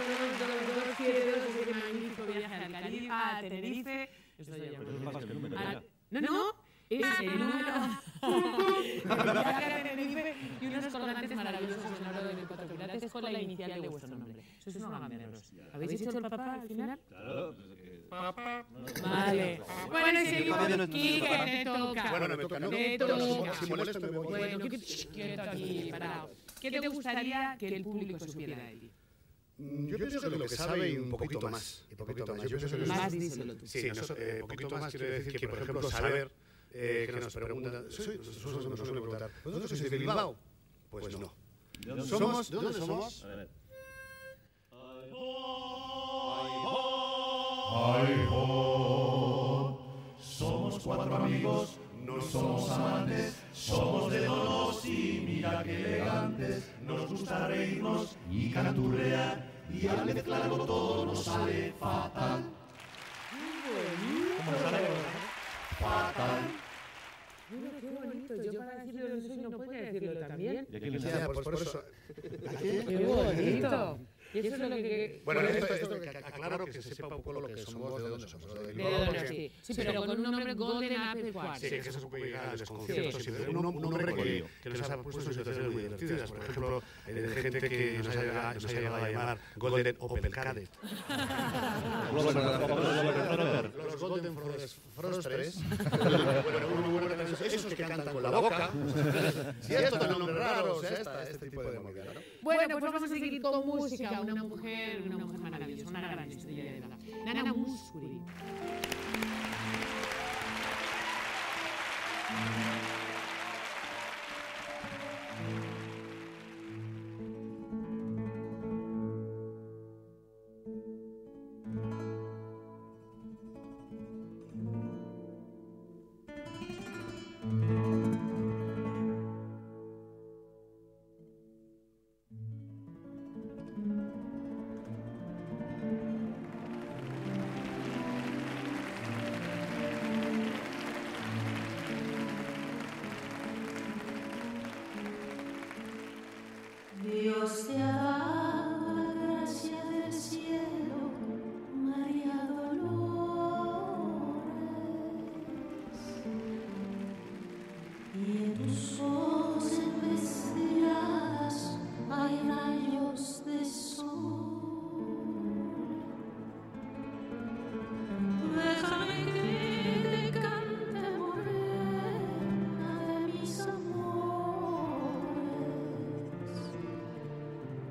272, ese magnífico viaje al Caribe, a Tenerife. Esto ya no, es el número viaje a Tenerife y unos colgantes maravillosos en oro de 4 quilates con la inicial de vuestro nombre. Sois unos gamberros. ¿Habéis hecho el papá al final? Claro. Papá. Vale. Bueno, y seguimos. Quique, te toca. Bueno, me toca, ¿no? Te toca. Si molesto, me voy. Bueno, quieto aquí, parado. ¿Qué te gustaría que el público supiera de ti? Yo pienso que lo que sabe y un poquito más. Yo pienso que Más díselo tú. Sí, un poquito más quiere decir que, por ejemplo, saber que nos preguntan, nos suele preguntar, ¿vosotros sois de Bilbao? Pues no. ¿Somos? ¿De dónde somos? Somos 4 amigos, no somos amantes, somos de Donosti, mira qué elegantes, nos gusta reírnos y canturrear, y al mezclarlo todo nos sale fatal. ¿Cómo sale? Fatal. Mira, qué bonito. Yo para decirlo no soy, no podría decirlo también. ¿Y a quién le Ya, sale? pues por eso. Qué bonito. Y eso es lo que... Bueno, esto aclaro que se sepa un poco lo que somos, de dónde somos. De Bilbao, porque- Sí, sí, pero con un nombre Golden Apple Quartz. Sí, que eso es un poco llegar al desconcierto. Sí. Un nombre que nos ha puesto en situaciones muy divertidas. Por ejemplo, de gente que nos ha llegado a llamar Golden Opel Cadet. Los Golden Frostres. Bueno, esos que cantan con la boca. Si esto es un nombre raro, o sea, este tipo de movida, ¿no? Bueno, pues vamos a seguir con música. Una mujer maravillosa, una gran estrella de la Nana Mouskouri. Dios te ha dado la gracia del cielo, María Dolores, y en tus ojos embestilladas hay rayos de sol. Déjame que te cante, morena de mis amores.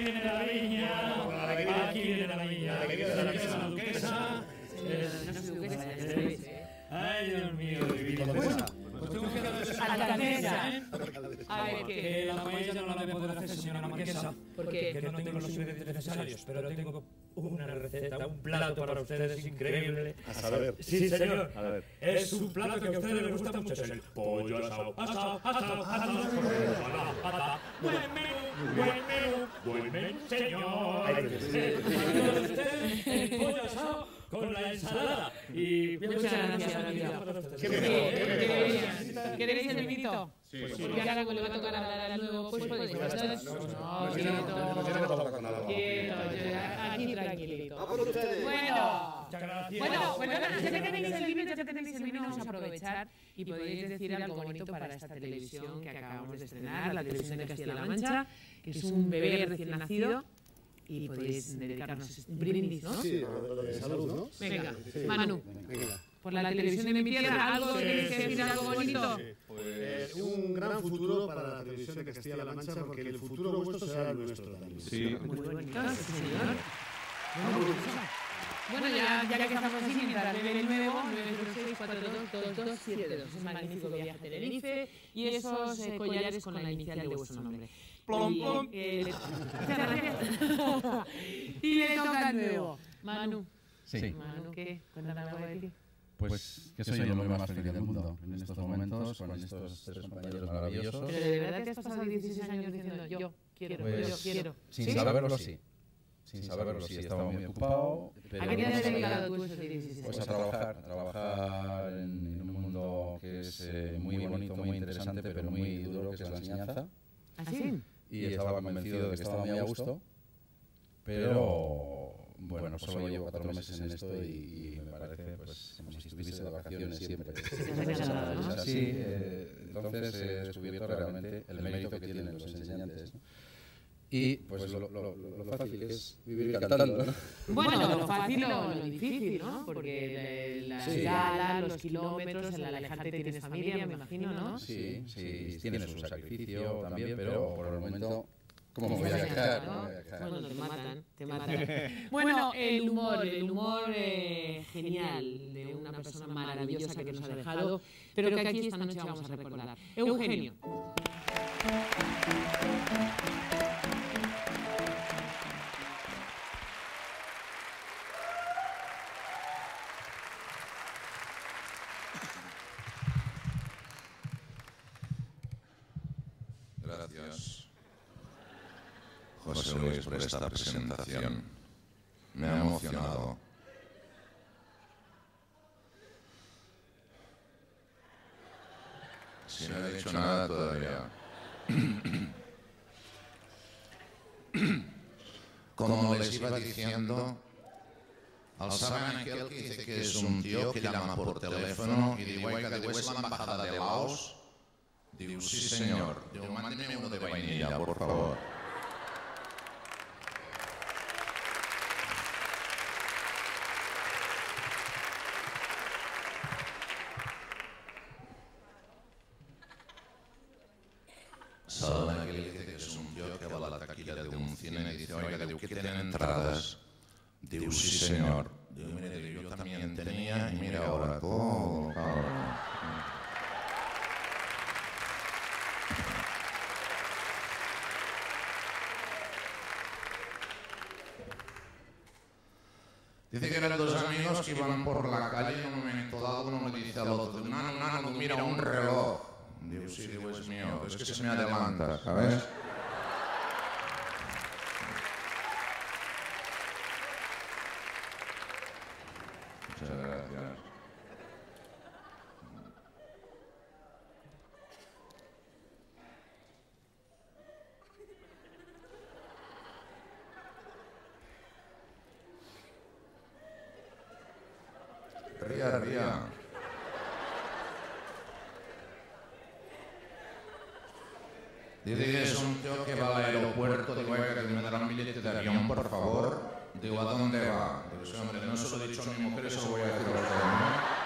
viene la viña, aquí viene la viña, aquí viene la duquesa. Ay, Dios mío, divino. Bueno, pues tengo que daros Alcaldesa, ¿eh? A ver, que ¿qué? la paella no la voy a poder hacer, señora marquesa. ¿Por qué? Que no tengo los ingredientes necesarios, pero tengo una receta, un plato para ustedes increíble. A saber. Sí, señor. A ver. Es un plato que a ustedes les gusta mucho. Es el pollo asado. Buen menú, buen menú, señor. El pollo asado con la ensalada. Y Muchas gracias, Olivia. ¿Queréis el vinito? Sí, Porque ahora cuando le va a tocar hablar al nuevo, pues podéis hablar. No, quieto, aquí tranquilito. Bueno, ya que tenéis el vino, vamos a aprovechar y podéis decir algo bonito para esta televisión que acabamos de estrenar, la televisión de Castilla-La Mancha, que es un bebé recién nacido. Y podéis dedicarnos un brindis, ¿no? Sí, lo de salud, ¿no? Venga, Manu, por la televisión de mi tierra, ¿algo queréis decir, algo bonito? Pues un gran futuro para la televisión de Castilla-La Mancha, porque el futuro vuestro será el nuestro también. Sí. Muy bonito, sí, señor. Bueno, ya que estamos así, mientras bebe el nuevo, 906-422272. Es un magnífico viaje a Tenerife y esos collares con la inicial de vuestro nombre. Plom, plom. Y le toca el nuevo. Manu. Sí. Manu, ¿qué? Cuéntame algo de ti. Pues que soy el hombre más feliz del mundo en estos momentos, con estos tres compañeros maravillosos. Pero de verdad te has pasado 16 años diciendo yo quiero, Pues, yo quiero. Sin saberlo, sí. Sin saberlo, sí. Estaba muy ocupado. Pero ¿A qué te has dedicado tú esos 16 pues años? a trabajar en un mundo que es muy bonito, muy interesante, pero muy duro, que es la enseñanza. ¿Así? Y estaba convencido de que estaba muy a gusto, pero bueno, solo llevo 4 meses en esto y me parece pues como si estuviese de vacaciones siempre. Es así, entonces he descubierto realmente el mérito que tienen los enseñantes, ¿no? Y pues lo fácil que es vivir cantando, ¿no? Bueno, lo fácil o lo difícil, ¿no? Porque las galas, los kilómetros, el alejarte tienes familia, me imagino, ¿no? Sí, tiene su sacrificio también, pero por el momento, ¿cómo me voy a dejar? Bueno, te matan. Bueno, el humor genial de una persona maravillosa que nos ha dejado, pero que aquí esta noche vamos a recordar. Eugenio. Gracias, José Luis, por esta presentación. Me ha emocionado. Si no he dicho nada todavía. Como les iba diciendo, saben aquel que dice que es un tío que llama por teléfono y digo, oiga, ¿de es la embajada de Laos? Digo, sí señor. Digo, mándeme uno de vainilla, por favor. Saben aquel que dice que es un tío que va a la taquilla de un cine y dice, oiga, digo, ¿qué tienen entradas? Digo, sí señor. Digo, mire, yo también tenía y mira ahora todo, cabrón. Dice que eran dos amigos que iban por la calle y en un momento dado uno le dice al otro, nano, mira un reloj. Digo, sí, digo, es mío, es que se me adelanta, ¿sabes? Muchas gracias. Ría. Dice que es un tío que va al aeropuerto, digo, oiga, que me dará un billete de avión, por favor. Digo, ¿a dónde va? Digo, sí, hombre, no se lo he dicho a mi mujer, eso lo voy a decir a usted, ¿no?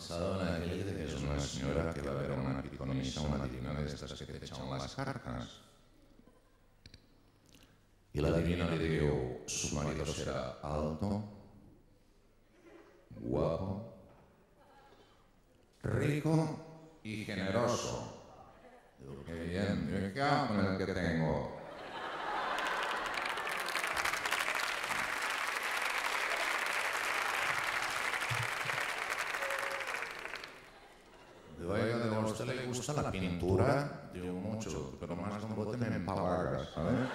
Saben aquell que és una senyora que va a ver a una pitonisa, una divina de estas que te echan las cartas. Y la divina le dijo, su marido será alto, guapo, rico y generoso. Digo, qué bien, yo qué hago con el que tengo. Digo, oiga, ¿a usted le gusta la pintura? Digo, mucho, pero más de un bote me empalagas, ¿sabes?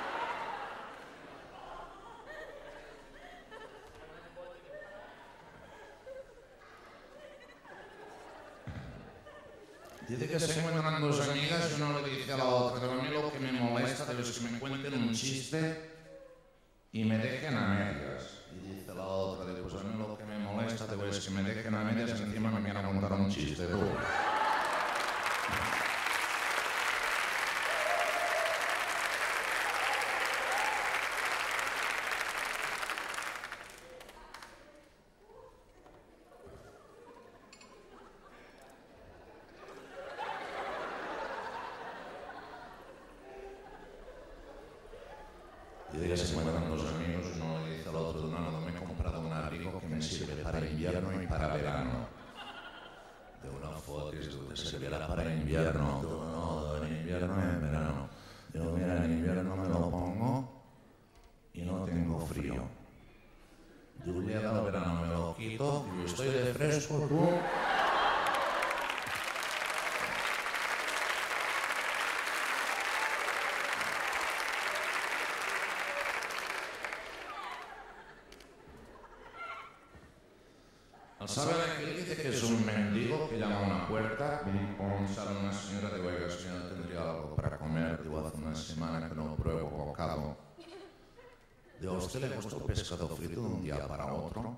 Dice que se encuentran dos amigas y uno le dice a la otra, pero a mí lo que me molesta es que me cuenten un chiste y me dejen a medias. Y dice la otra, pues a mí lo que me molesta es que me dejen a medias y encima me quieran contar un chiste. Y de que se encuentran dos amigos, uno le dice al otro, no, me he comprado un abrigo que me sirve para invierno y para verano. De una foto y te servirá para invierno. No, en invierno y en verano. Digo, mira, en invierno me lo pongo y no tengo frío. Digo, llega el verano, me lo quito y estoy de fresco, tú. ¿Saben aquel que dice que es un mendigo que llama a una puerta? Sale una señora de oiga, señora, tendría algo para comer. Digo, hace una semana que no pruebo bocado. Digo, ¿a usted le gusta el pescado frito de un día para otro?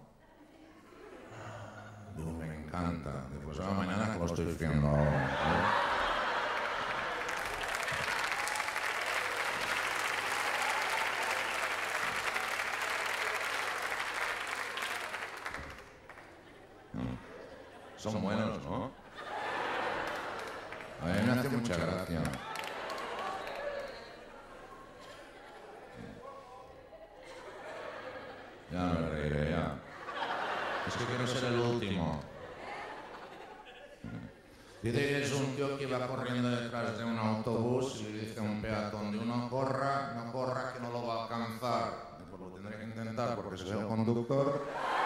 Digo, me encanta. Digo, pues mañana que lo estoy friendo ahora. Son buenos, ¿no? A mí me hace mucha gracia. Ya me reiré, ya. Es que quiero ser el último. Dice que es un tío que va corriendo detrás de un autobús y le dice a un peatón de no corra, que no lo va a alcanzar. Pues lo tendré que intentar porque soy el conductor.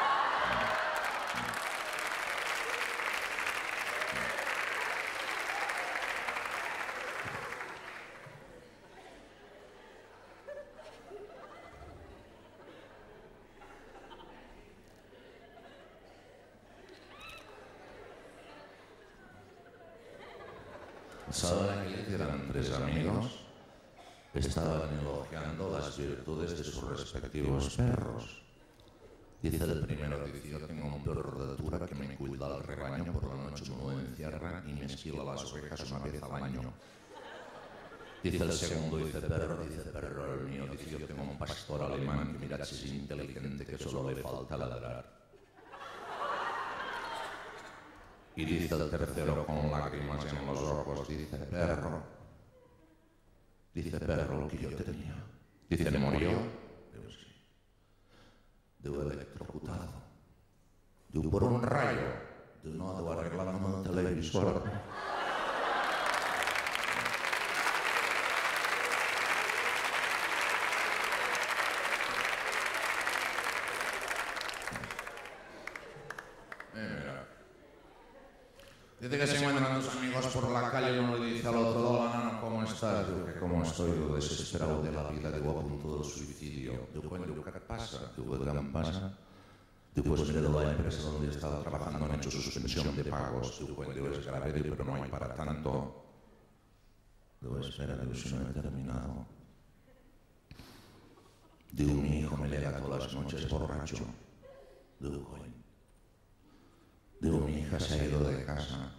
¿Saben que eran tres amigos? Estaban elogiando las virtudes de sus respectivos perros. Dice el primero, dice, yo tengo un perro de altura que me cuida al rebaño, por la noche me lo encierra y me esquila las orejas una vez al año. Dice el segundo, dice, perro el mío, dice, yo tengo un pastor alemán que mira si es inteligente, que solo le falta ladrar. Y dice el tercero con lágrimas en los ojos, dice, perro, lo que yo tenía. Dice, ¿murió? Digo, sí. Digo, electrocutado. Digo, por un rayo. Digo, no, digo, arreglando el televisor. Dice que se encuentran dos amigos por la calle y uno le dice al otro, hola, nano, ¿cómo estás? Digo, que ¿cómo estoy? Digo, desesperado de la vida, digo, a punto del suicidio. Digo, ¿qué pasa? Digo, ¿qué me pasa? Digo, pues mire, de la empresa donde he estado trabajando han hecho suspensión de pagos. Digo, es grave, digo, pero no hay para tanto. Digo, espera, digo, si no he terminado. Digo, mi hijo me llega todas las noches borracho. Digo, coño. Digo, mi hija se ha ido de casa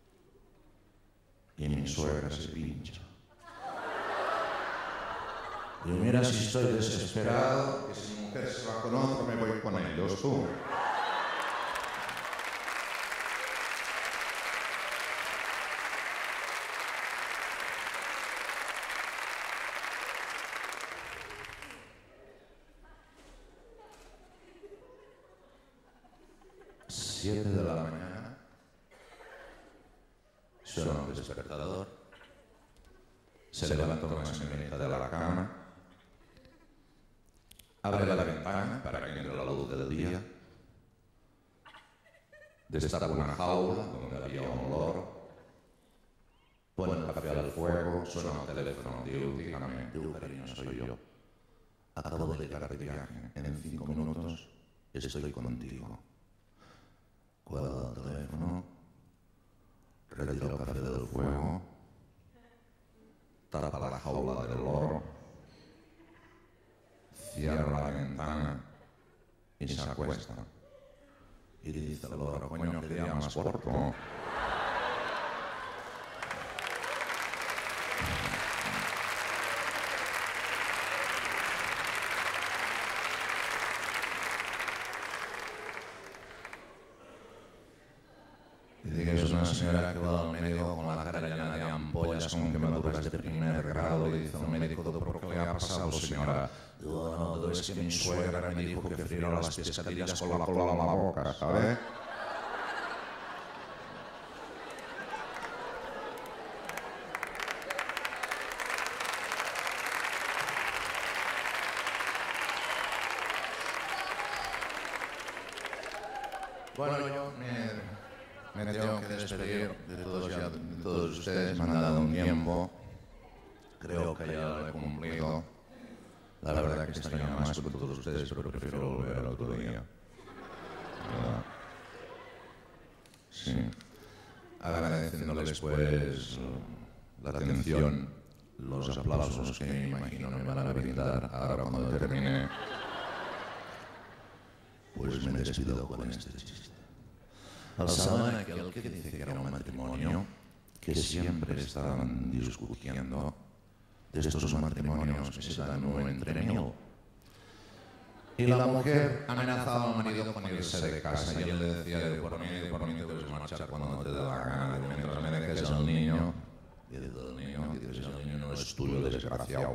y mi suegra se pincha. Digo, mira, si estoy desesperado, que si mi mujer se va con otro, me voy con ellos, tú. 7 de la mañana suena el despertador, se levanta una señorita de la cama, abre la ventana para que entre la luz del día, destapa una jaula donde había un loro, pone el café al fuego, suena el teléfono, dígame, cariño, soy yo. Acabo de llegar de viaje, en 5 minutos estoy contigo. Cuelga el teléfono, retira el café del fuego, tapa la jaula del loro, cierra la ventana y se acuesta. Y dice el loro, coño, que día más corto. Una señora que va al médico con la cara llena de ampollas con quemaduras de primer grado y dice al médico, ¿por qué le ha pasado, señora? Digo, no, es que mi suegra me dijo que friera las pescadillas con la cola en la boca, ¿sabe? Bueno, yo me tengo que despedir de todos ustedes, me han dado un tiempo, creo que ya lo he cumplido. La verdad que extraño más con todos ustedes, pero prefiero volver al otro día. Sí. Agradeciéndoles pues la atención, los aplausos que me imagino me van a brindar ahora cuando termine. Pues me despido con este chiste. Alzaban aquel que dice que era un matrimonio que siempre estaban discutiendo de estos matrimonios que se dan uno entre mil. Y la mujer amenazaba al marido con irse de casa y él le decía, por mí te puedes marchar cuando te dé la gana, mientras me dejes al niño. Y dice el niño, dices, el niño no es tuyo, desgraciado.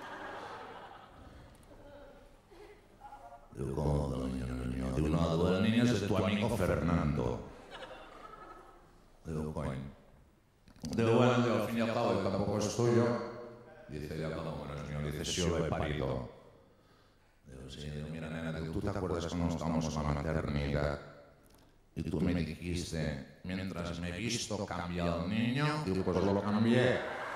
Digo, ¿cómo del niño no es mío? Digo, no, del niño es de tu amigo Fernando. Digo, coño. Digo, bueno, al fin y al cabo, tampoco es tuyo. Dice, ya, ¿cómo no es mío? Dice, sí, lo he parido. Digo, sí, mira, nena, ¿tú te acuerdas cuando estábamos en la maternidad? Y tú me dijiste, mientras me he visto, cambia el niño. Digo, pues lo cambié.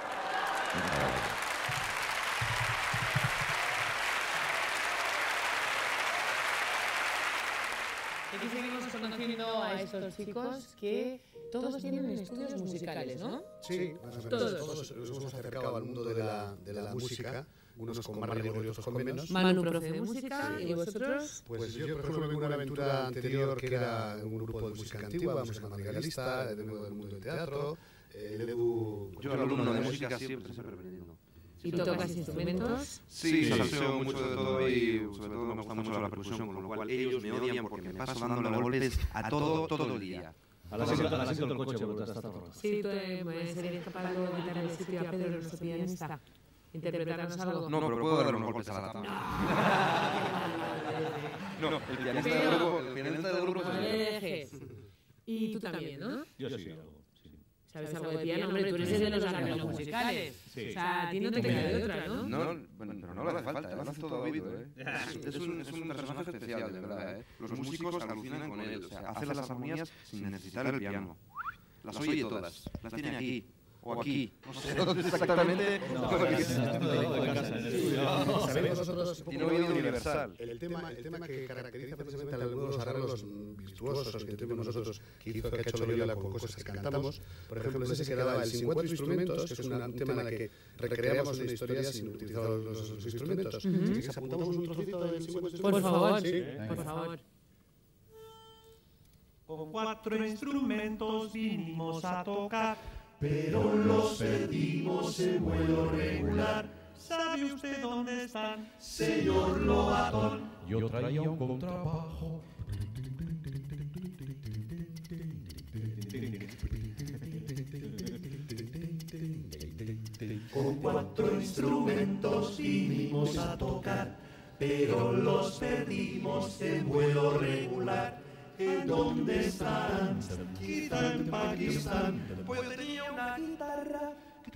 Aquí seguimos conociendo a estos chicos que todos tienen estudios musicales, ¿no? Sí, todos nos hemos acercado al mundo de la música, unos con más rigor y otros con menos. Manu, profe de música, y vosotros. Pues yo, por ejemplo, vengo de una aventura anterior que era un grupo de música antigua, música madrigalista, vengo del mundo del teatro. Yo, alumno de música, siempre aprendiendo. ¿Y tocas instrumentos? Sí, salseo mucho de todo y sobre todo me gusta mucho la percusión, con lo cual ellos me odian porque me paso dándole golpes a todo el día. A las 5 del coche, porque está todo. Sí, tú serías capaz de quitar el sitio a Pedro, nuestro pianista. ¿Interpretarnos algo? No, pero puedo darle unos golpes a la tabla. No, el pianista del grupo... No le dejes. Y tú también, ¿no? Yo sí, algo. ¿Sabes algo de piano? Hombre, tú eres de los arreglos musicales. Sí. O sea, a ti no te queda de otra, ¿no? No, bueno, pero no le hace falta, lo hace todo oído, ¿eh? Es un personaje especial, de verdad, ¿eh? Los músicos alucinan con él, o sea, hace las armonías sin necesitar el piano. Las oye todas, las tiene aquí. O aquí, no sé dónde exactamente. Sabemos nosotros tiene oído universal. El tema que caracteriza precisamente a algunos de los arreglos virtuosos que tuvimos nosotros, que ha hecho Loyola con cosas que cantamos. Por ejemplo, ese que daba el 50 instrumentos, que es un tema en el que recreamos una historia sin utilizar los instrumentos. Si apuntamos un trocito del 50 instrumentos. Por favor, sí. Por favor. Con 4 instrumentos vinimos a tocar, pero los perdimos en vuelo regular. ¿sabe usted dónde están? Señor Lobatón, Yo traía un contrabajo. con 4 instrumentos vinimos a tocar, pero los perdimos en vuelo regular. El ¿en dónde estarán? Quizá en Pakistán, pues yo tenía una guitarra.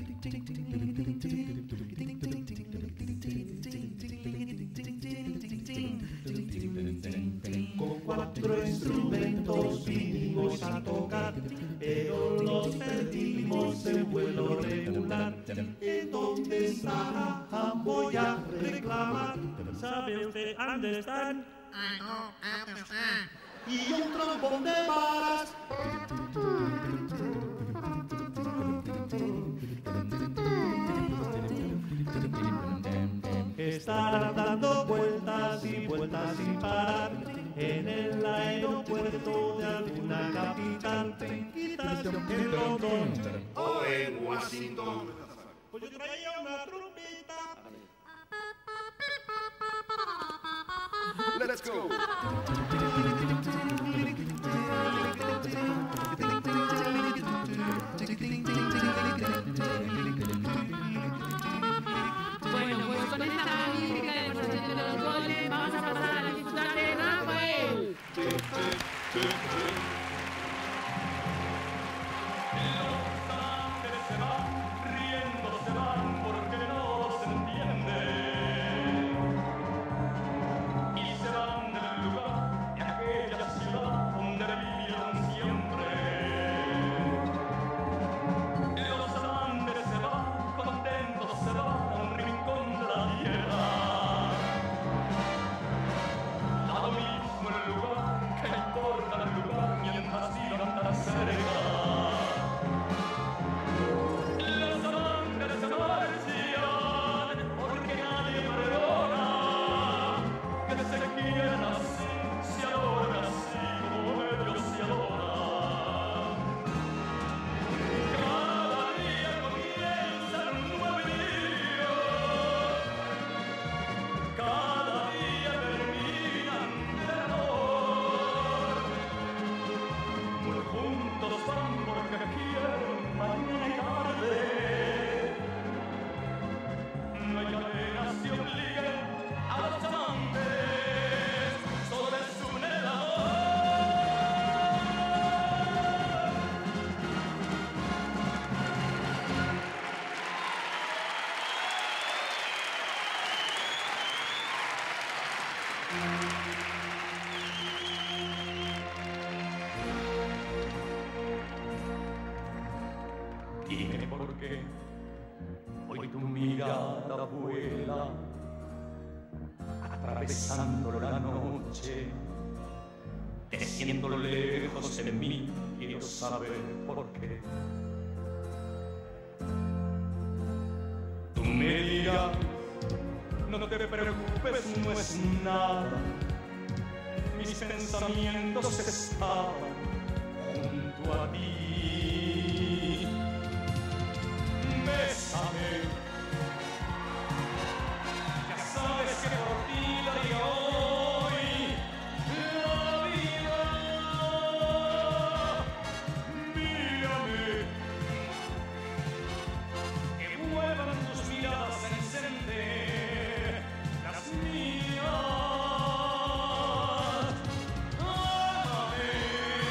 Con 4 instrumentos vinimos a tocar, pero los perdimos en vuelo regular. ¿En dónde estará? Voy a reclamar. ¿Sabe usted dónde están? Y un trombón de varas. Estarán dando vueltas y vueltas sin parar en el aeropuerto de alguna capital, quizás en London O en Washington. pues yo traía una trompeta. Let's go. Bueno, pues con esta magnífica demostración de los goles vamos a pasar a la disputa de Rafael. Se van, riendo se van porque no se entiende. Y se van del lugar de aquella ciudad donde vivieron siempre. Los Andes se van, contentos se van a un rincón de la tierra. Da lo mismo el lugar, que importa el lugar mientras vivan tan cerca. Los amantes se marchan porque nadie perdona. Que se quieran así, se adoran así como ellos se adoran. Cada día comienza un nuevo día. Cada día terminan de amor. Muy juntos van porque quieren mañana y tarde. No hay cadenas que obliguen a los amantes, solo les une el amor. Dime por qué hoy tu mirada vuela atravesando la noche. Te siento lejos de mí, quiero saber por qué. Tú me dirás, no te preocupes, no es nada. Mis pensamientos estaban junto a ti. Bésame, ya sabes que por ti daría hoy la vida. Mírame, que vuelvan tus miradas a encender las mías. Ámame,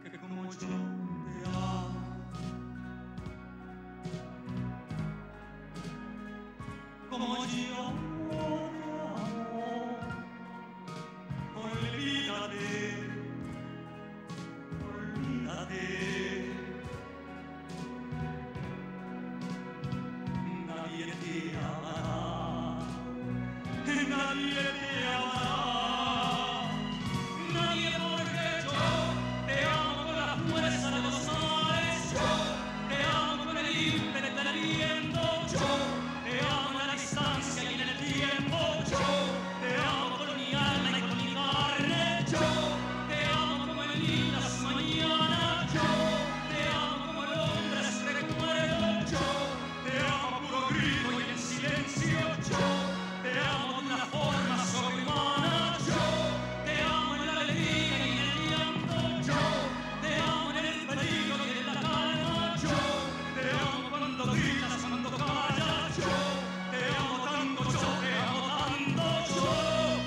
que como yo te amo. Como yo te amo, olvídate, olvídate. Nadie te amará, nadie te amará, nadie porque yo te amo con la fuerza de los mares, yo te amo con el ímpetu del viento, yo te amo en la distancia y en el tiempo, yo te amo con mi alma y con mi carne, yo te amo como en lindas mañanas, yo te amo como el hombre se recuerda, yo te amo a puro grito y en silencio, yo te amo de una forma sobrehumana, yo te amo en la alegría y en el llanto, yo te amo en el peligro y en la calma, yo te amo cuando gritas, cuando callas, yo te amo tanto, yo te amo tanto, yo.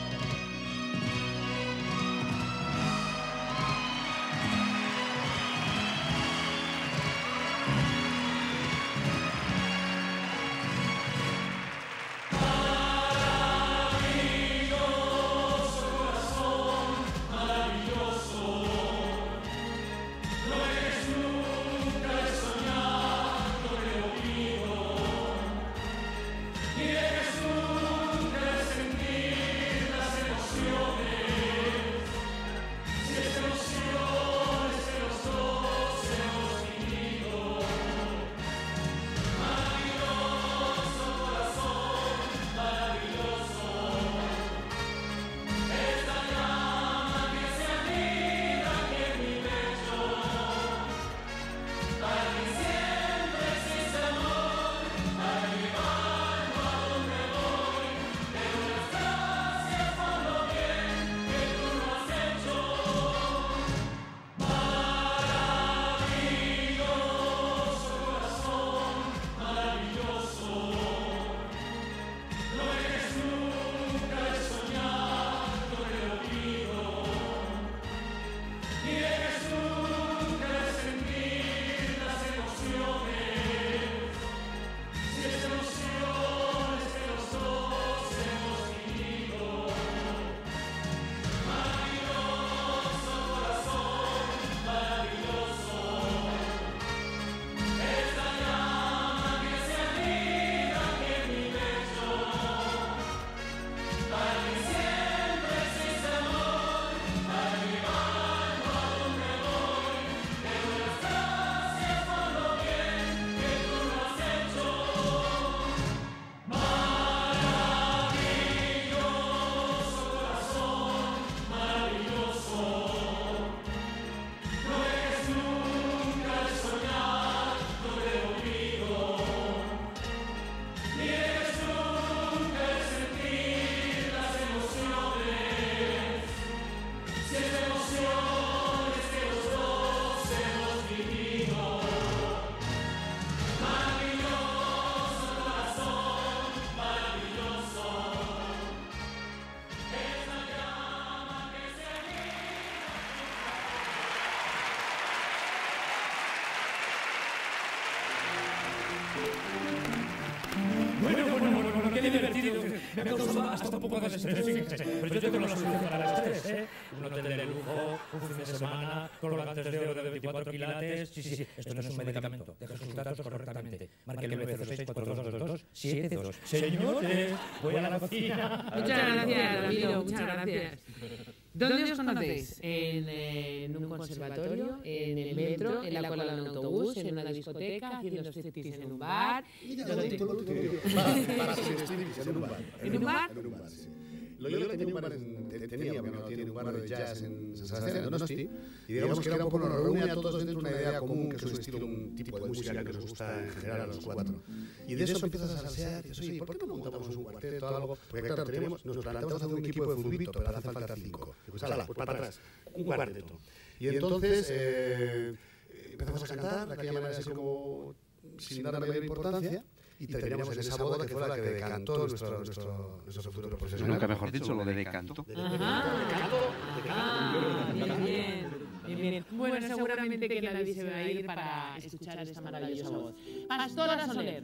Bueno, qué divertido. Me ha causado hasta un poco de estrés. Pero yo tengo la solución para el estrés, ¿eh? Un hotel de lujo, un fin de semana, colgantes de oro de 24 quilates. Sí, esto no es un medicamento. Deja sus datos correctamente. Marque el 906-4222-72. Señores, voy a la cocina. Muchas gracias, Ramiro, muchas gracias. ¿Dónde os conocéis? ¿En un conservatorio? ¿En el metro? ¿En la cola de un autobús? ¿En una discoteca? ¿Haciendo striptease en un bar? ¿En un bar? Loyola tenía un bar, tiene un bar de jazz en San Sebastián, en Donosti, y digamos que era un poco, nos reúne a todos dentro de una idea común, que es un estilo, un tipo de música que nos gusta en general a los cuatro. Y de eso empiezas a salsear y dices, oye, ¿por qué no montamos un cuarteto o algo? Porque claro, nos planteamos hacer un equipo de fulbito, pero hace falta 5. Pues ala, pues para atrás, un cuarteto. Y entonces empezamos a cantar, de aquella manera así como sin darle mayor importancia, y terminamos en esa boda que fue la que decantó nuestro futuro profesional. Nunca mejor dicho, lo de decantó. Bien. Bueno, bueno, seguramente que nadie se va a ir para escuchar esta maravillosa voz. Pastora Soler.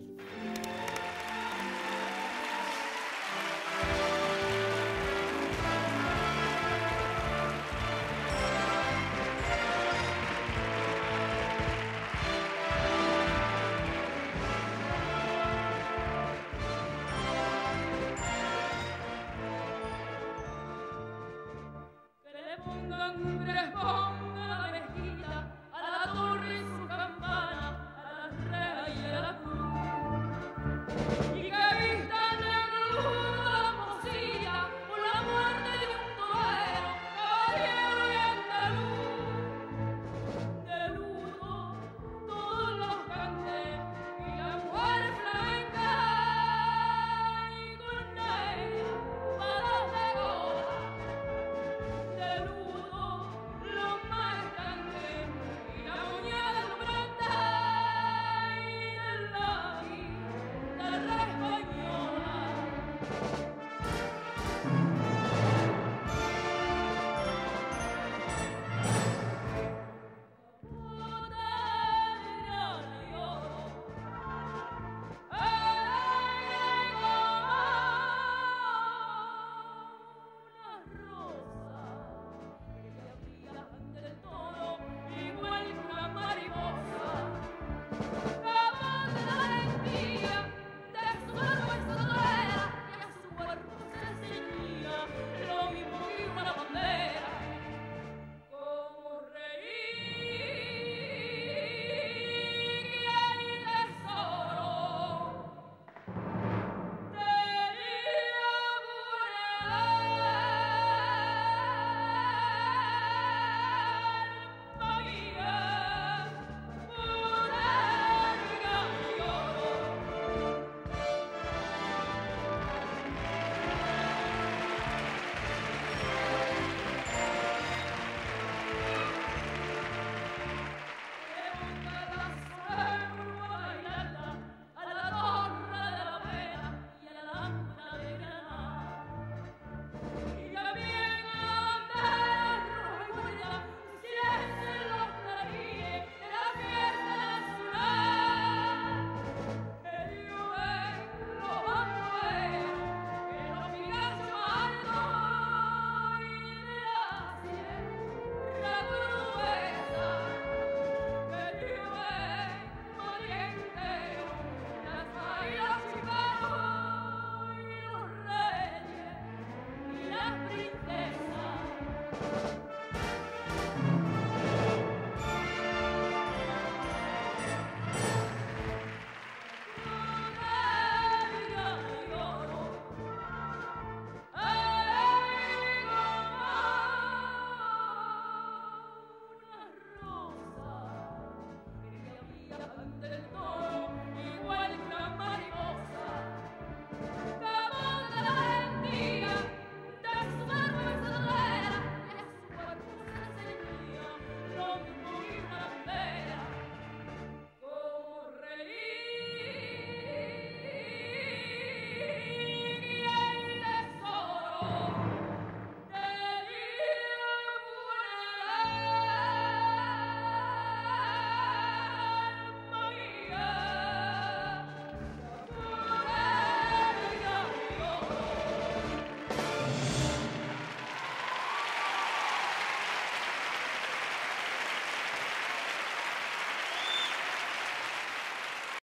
Que le pongan un brezón